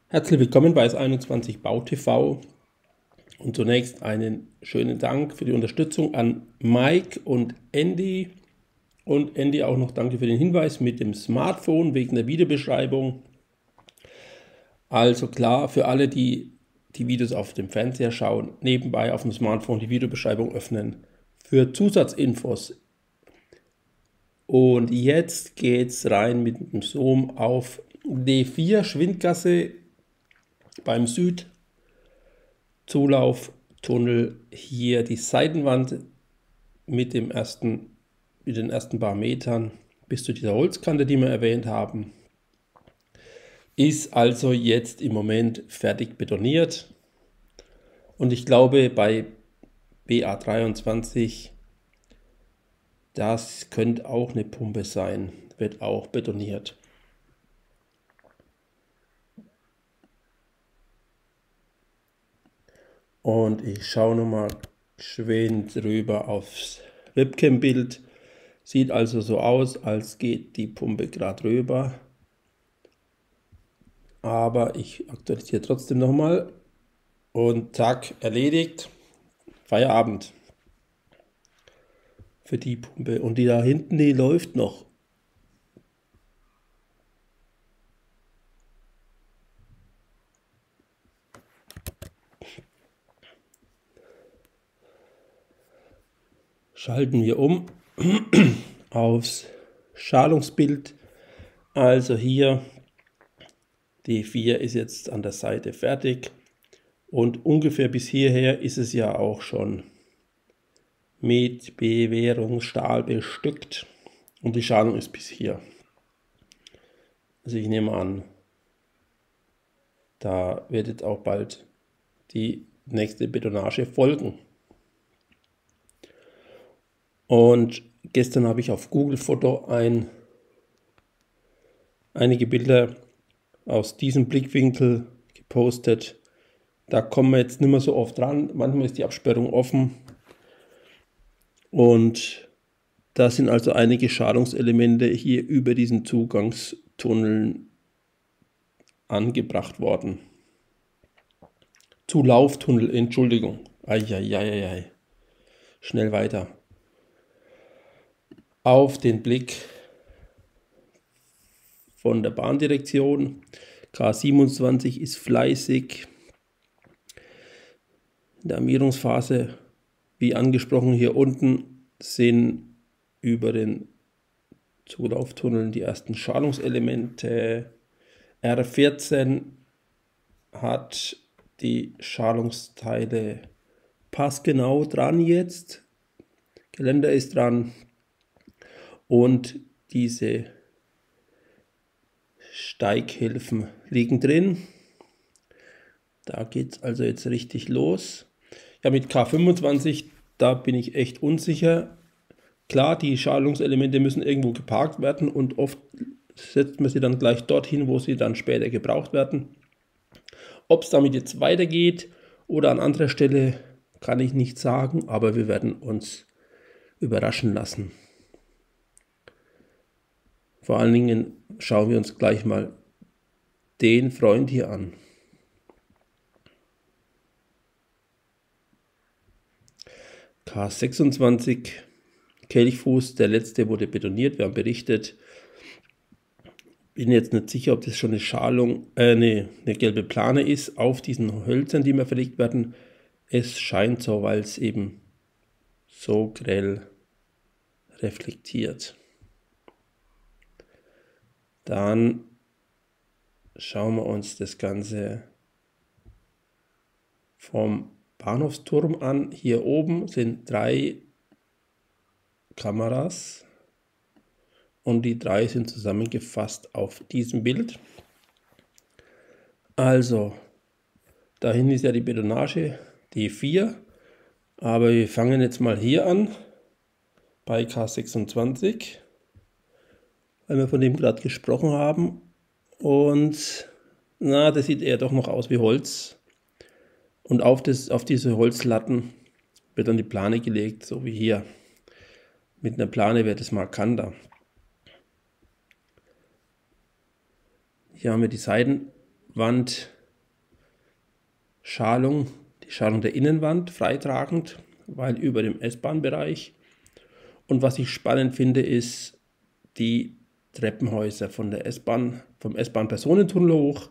Herzlich willkommen bei S21 Bau TV und zunächst einen schönen Dank für die Unterstützung an Mike und Andy und Andy auch noch danke für den Hinweis mit dem Smartphone wegen der Videobeschreibung. Also klar, für alle, die die Videos auf dem Fernseher schauen, nebenbei auf dem Smartphone die Videobeschreibung öffnen für Zusatzinfos. Und jetzt geht's rein mit dem Zoom auf D4 Schwindgasse beim Südzulauftunnel. Hier die Seitenwand mit den ersten paar Metern bis zu dieser Holzkante, die wir erwähnt haben. Ist also jetzt im Moment fertig betoniert. Und ich glaube bei BA23, das könnte auch eine Pumpe sein, wird auch betoniert. Und ich schaue nochmal geschwind rüber aufs Webcam-Bild. Sieht also so aus, als geht die Pumpe gerade rüber. Aber ich aktualisiere trotzdem nochmal. Und zack, erledigt. Feierabend. Für die Pumpe. Und die da hinten, die läuft noch. Schalten wir um aufs Schalungsbild. Also hier, D4 ist jetzt an der Seite fertig. Und ungefähr bis hierher ist es ja auch schon mit Bewehrungsstahl bestückt. Und die Schalung ist bis hier. Also ich nehme an, da wird jetzt auch bald die nächste Betonage folgen. Und gestern habe ich auf Google Foto einige Bilder aus diesem Blickwinkel gepostet. Da kommen wir jetzt nicht mehr so oft dran. Manchmal ist die Absperrung offen. Und da sind also einige Schalungselemente hier über diesen Zugangstunneln angebracht worden. Zulauftunnel, Entschuldigung. Eieieiei. Schnell weiter. Auf den Blick von der Bahndirektion. K27 ist fleißig. In der Armierungsphase, wie angesprochen, hier unten sind über den Zulauftunneln die ersten Schalungselemente. R14 hat die Schalungsteile passgenau dran jetzt. Geländer ist dran. Und diese Steighilfen liegen drin. Da geht es also jetzt richtig los. Ja, mit K25, da bin ich echt unsicher. Klar, die Schalungselemente müssen irgendwo geparkt werden und oft setzt man sie dann gleich dorthin, wo sie dann später gebraucht werden. Ob es damit jetzt weitergeht oder an anderer Stelle, kann ich nicht sagen, aber wir werden uns überraschen lassen. Vor allen Dingen schauen wir uns gleich mal den Freund hier an. K26, Kelchfuß, der letzte wurde betoniert, wir haben berichtet. Bin jetzt nicht sicher, ob das schon eine Schalung, eine gelbe Plane ist auf diesen Hölzern, die mehr verlegt werden. Es scheint so, weil es eben so grell reflektiert. Dann schauen wir uns das Ganze vom Bahnhofsturm an. Hier oben sind 3 Kameras und die 3 sind zusammengefasst auf diesem Bild. Also, dahin ist ja die Betonage, die 4, aber wir fangen jetzt mal hier an, bei K26, weil wir von dem gerade gesprochen haben. Und na, das sieht eher doch noch aus wie Holz. Und auf diese Holzlatten wird dann die Plane gelegt, so wie hier. Mit einer Plane wird es markanter. Hier haben wir die Seitenwand Schalung, die Schalung der Innenwand freitragend, weil über dem S-Bahn-Bereich. Und was ich spannend finde, ist die Treppenhäuser von der S-Bahn, vom S-Bahn-Personentunnel hoch.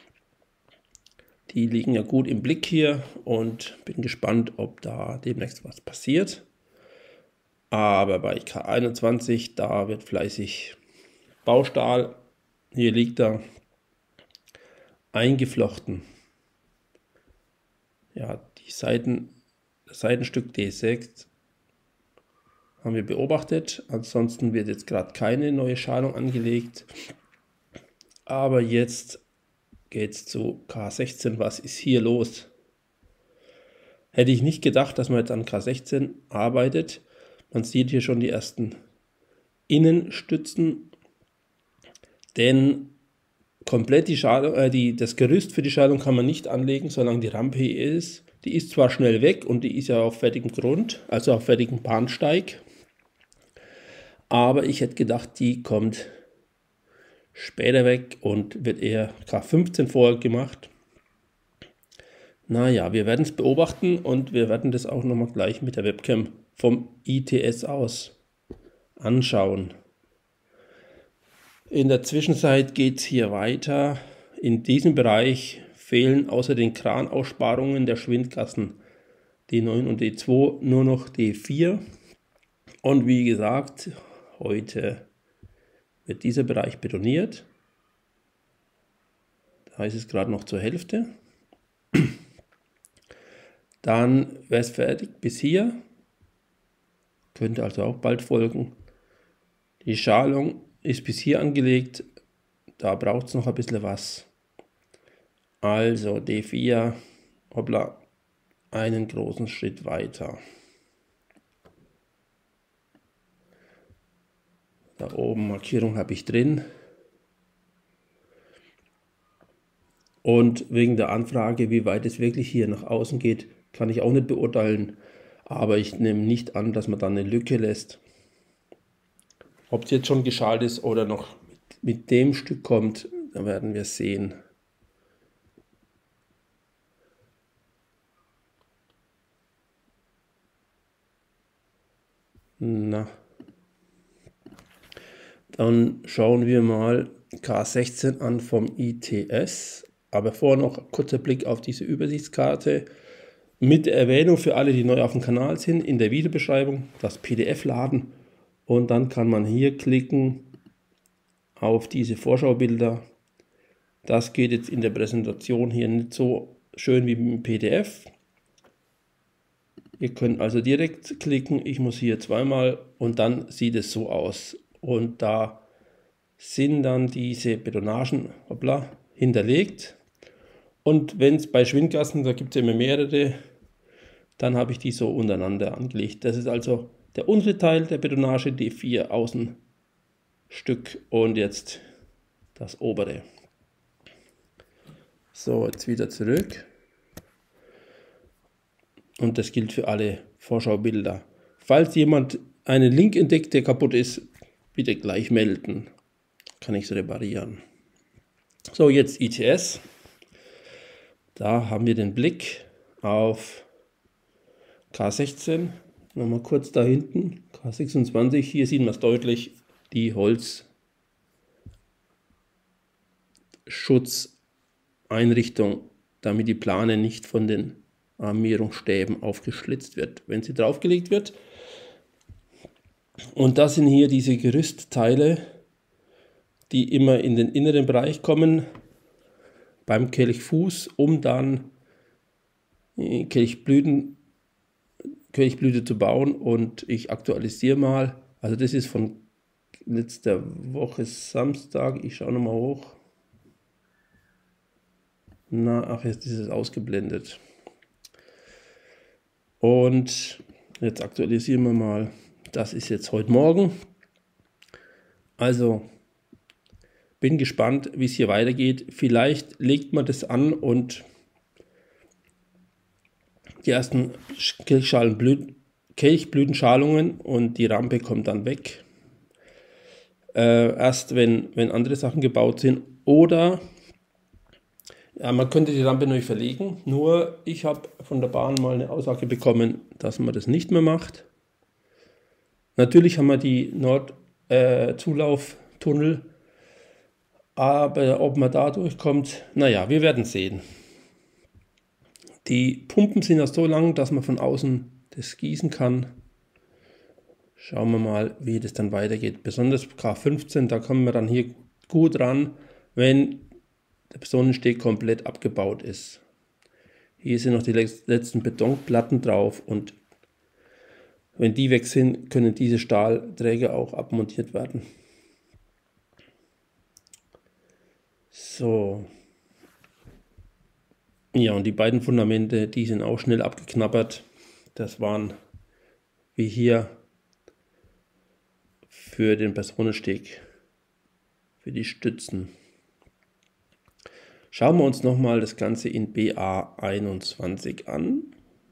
Die liegen ja gut im Blick hier und bin gespannt, ob da demnächst was passiert. Aber bei K21, da wird fleißig Baustahl, hier liegt er, eingeflochten. Ja, das Seitenstück D6 haben wir beobachtet. Ansonsten wird jetzt gerade keine neue Schalung angelegt. Aber jetzt geht es zu K16. Was ist hier los? Hätte ich nicht gedacht, dass man jetzt an K16 arbeitet. Man sieht hier schon die ersten Innenstützen, denn komplett das Gerüst für die Schalung kann man nicht anlegen, solange die Rampe hier ist. Die ist zwar schnell weg und die ist ja auf fertigem Grund, also auf fertigem Bahnsteig, aber ich hätte gedacht, die kommt später weg und wird eher K15 vorher gemacht. Naja, wir werden es beobachten und wir werden das auch nochmal gleich mit der Webcam vom ITS aus anschauen. In der Zwischenzeit geht es hier weiter. In diesem Bereich fehlen außer den Kranaussparungen der Schwindgassen D9 und D2 nur noch D4. Und wie gesagt, heute wird dieser Bereich betoniert. Da ist es gerade noch zur Hälfte. Dann wäre es fertig bis hier. Könnte also auch bald folgen. Die Schalung ist bis hier angelegt. Da braucht es noch ein bisschen was. Also D4, hoppla, einen großen Schritt weiter. Da oben Markierung habe ich drin. Und wegen der Anfrage, wie weit es wirklich hier nach außen geht, kann ich auch nicht beurteilen. Aber ich nehme nicht an, dass man dann eine Lücke lässt. Ob es jetzt schon geschalt ist oder noch mit dem Stück kommt, da werden wir sehen. Na, dann schauen wir mal K16 an vom ITS. Aber vorher noch ein kurzer Blick auf diese Übersichtskarte. Mit der Erwähnung für alle, die neu auf dem Kanal sind, in der Videobeschreibung das PDF laden. Und dann kann man hier klicken auf diese Vorschaubilder. Das geht jetzt in der Präsentation hier nicht so schön wie im PDF. Ihr könnt also direkt klicken, ich muss hier zweimal und dann sieht es so aus. Und da sind dann diese Betonagen hinterlegt. Und wenn es bei Schwindgassen, da gibt es immer mehrere, dann habe ich die so untereinander angelegt. Das ist also der untere Teil der Betonage, D4 Außenstück und jetzt das obere. So, jetzt wieder zurück. Und das gilt für alle Vorschaubilder. Falls jemand einen Link entdeckt, der kaputt ist, bitte gleich melden. Kann ich es reparieren. So, jetzt ITS. Da haben wir den Blick auf K16. Nochmal kurz da hinten. K26. Hier sieht man es deutlich. Die Holzschutzeinrichtung, damit die Plane nicht von den Armierungsstäben aufgeschlitzt wird, wenn sie draufgelegt wird. Und das sind hier diese Gerüstteile, die immer in den inneren Bereich kommen beim Kelchfuß, um dann Kelchblüte zu bauen. Und ich aktualisiere mal, also das ist von letzter Woche Samstag, ich schaue nochmal hoch. Na, ach, jetzt ist es ausgeblendet. Und jetzt aktualisieren wir mal, das ist jetzt heute Morgen. Also bin gespannt, wie es hier weitergeht. Vielleicht legt man das an und die ersten Kelchblütenschalungen und die Rampe kommt dann weg. Erst wenn andere Sachen gebaut sind. Oder Ja, man könnte die Rampe neu verlegen, nur ich habe von der Bahn mal eine Aussage bekommen, dass man das nicht mehr macht. Natürlich haben wir die Nord-Zulauftunnel, aber ob man da durchkommt, naja, wir werden sehen. Die Pumpen sind ja so lang, dass man von außen das gießen kann. Schauen wir mal, wie das dann weitergeht. Besonders K15, da kommen wir dann hier gut ran, wenn der Sonnensteg komplett abgebaut ist. Hier sind noch die letzten Betonplatten drauf und wenn die weg sind, können diese Stahlträger auch abmontiert werden. So. Ja, und die beiden Fundamente, die sind auch schnell abgeknabbert. Das waren wie hier für den Personensteg, für die Stützen. Schauen wir uns nochmal das Ganze in BA21 an.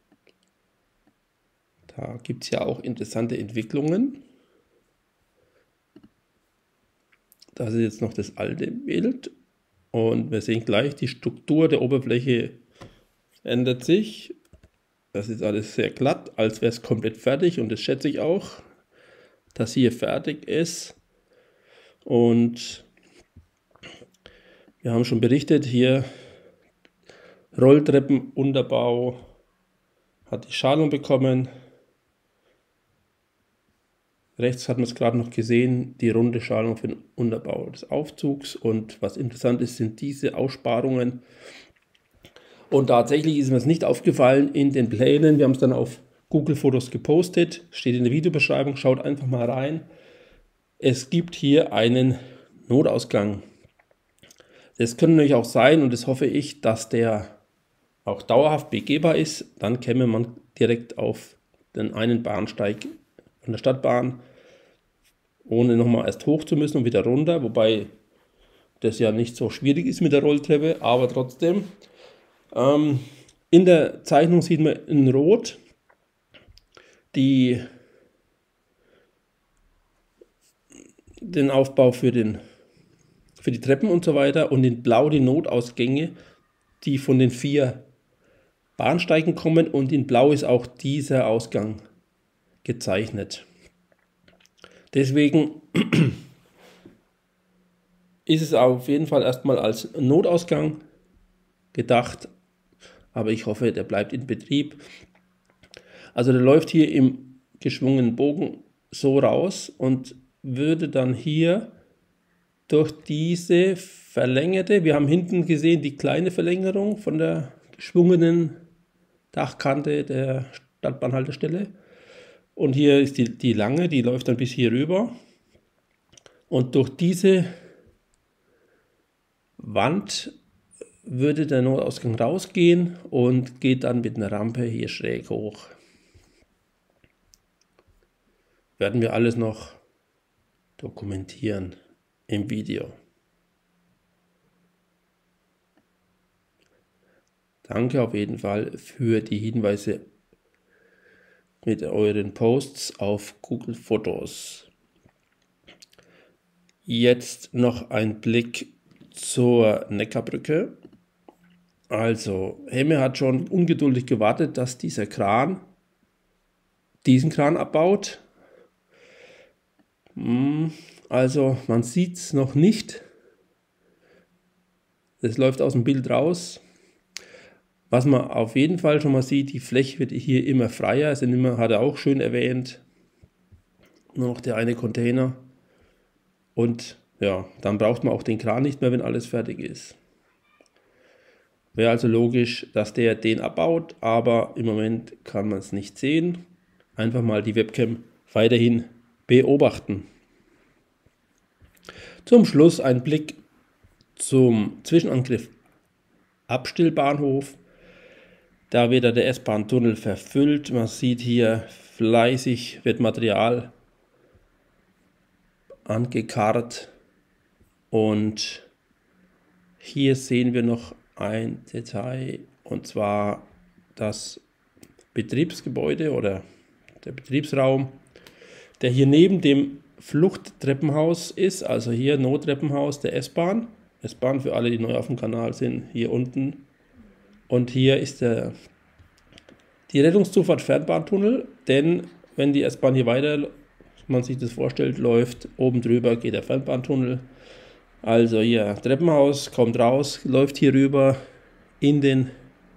Da gibt es ja auch interessante Entwicklungen. Das ist jetzt noch das alte Bild. Und wir sehen gleich, die Struktur der Oberfläche ändert sich. Das ist alles sehr glatt, als wäre es komplett fertig. Und das schätze ich auch, dass hier fertig ist. Und wir haben schon berichtet, hier Rolltreppenunterbau hat die Schalung bekommen. Rechts hat man es gerade noch gesehen, die runde Schalung für den Unterbau des Aufzugs. Und was interessant ist, sind diese Aussparungen. Und tatsächlich ist mir es nicht aufgefallen in den Plänen. Wir haben es dann auf Google Fotos gepostet, steht in der Videobeschreibung, schaut einfach mal rein. Es gibt hier einen Notausgang. Das könnte natürlich auch sein, und das hoffe ich, dass der auch dauerhaft begehbar ist. Dann käme man direkt auf den einen Bahnsteig von der Stadtbahn, ohne nochmal erst hoch zu müssen und wieder runter, wobei das ja nicht so schwierig ist mit der Rolltreppe, aber trotzdem. In der Zeichnung sieht man in Rot den Aufbau für die Treppen und so weiter und in Blau die Notausgänge, die von den 4 Bahnsteigen kommen, und in Blau ist auch dieser Ausgang gezeichnet. Deswegen ist es auf jeden Fall erstmal als Notausgang gedacht, aber ich hoffe, der bleibt in Betrieb. Also der läuft hier im geschwungenen Bogen so raus und würde dann hier durch diese verlängerte, wir haben hinten gesehen die kleine Verlängerung von der geschwungenen Dachkante der Stadtbahnhaltestelle, und hier ist die lange, die läuft dann bis hier rüber, und durch diese Wand würde der Notausgang rausgehen und geht dann mit einer Rampe hier schräg hoch. Werden wir alles noch dokumentieren im Video. Danke auf jeden Fall für die Hinweise mit euren Posts auf Google Fotos. Jetzt noch ein Blick zur Neckarbrücke. Also, Hemme hat schon ungeduldig gewartet, dass dieser Kran diesen Kran abbaut. Also, man sieht es noch nicht. Das läuft aus dem Bild raus. Was man auf jeden Fall schon mal sieht, die Fläche wird hier immer freier. Es sind immer, hat er auch schön erwähnt, nur noch der eine Container. Und ja, dann braucht man auch den Kran nicht mehr, wenn alles fertig ist. Wäre also logisch, dass der den abbaut, aber im Moment kann man es nicht sehen. Einfach mal die Webcam weiterhin beobachten. Zum Schluss ein Blick zum Zwischenangriff Abstellbahnhof. Da wird der S-Bahn-Tunnel verfüllt. Man sieht hier fleißig wird Material angekarrt. Und hier sehen wir noch ein Detail, und zwar das Betriebsgebäude oder der Betriebsraum, der hier neben dem Fluchttreppenhaus ist, also hier Nottreppenhaus der S-Bahn. S-Bahn für alle, die neu auf dem Kanal sind, hier unten. Und hier ist die Rettungszufahrt Fernbahntunnel, denn wenn die S-Bahn hier weiter, man sich das vorstellt, läuft, oben drüber geht der Fernbahntunnel. Also hier Treppenhaus, kommt raus, läuft hier rüber in den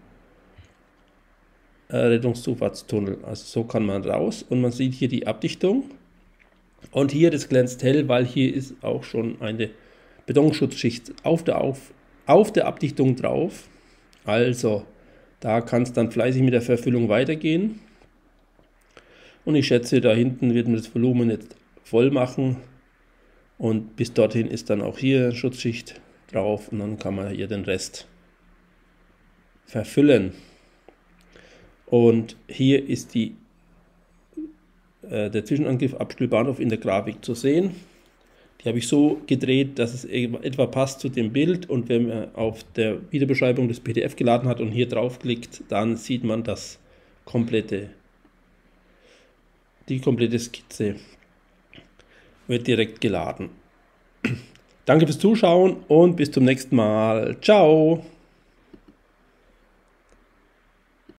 Rettungszufahrtstunnel. Also so kann man raus und man sieht hier die Abdichtung. Und hier, das glänzt hell, weil hier ist auch schon eine Betonschutzschicht auf der Abdichtung drauf. Also da kann es dann fleißig mit der Verfüllung weitergehen. Und ich schätze, da hinten wird man das Volumen jetzt voll machen. Und bis dorthin ist dann auch hier eine Schutzschicht drauf und dann kann man hier den Rest verfüllen. Und hier ist der Zwischenangriff Abspielbahnhof in der Grafik zu sehen. Die habe ich so gedreht, dass es etwa passt zu dem Bild, und wenn man auf der Videobeschreibung das PDF geladen hat und hier draufklickt, dann sieht man die komplette Skizze wird direkt geladen. Danke fürs Zuschauen und bis zum nächsten Mal. Ciao!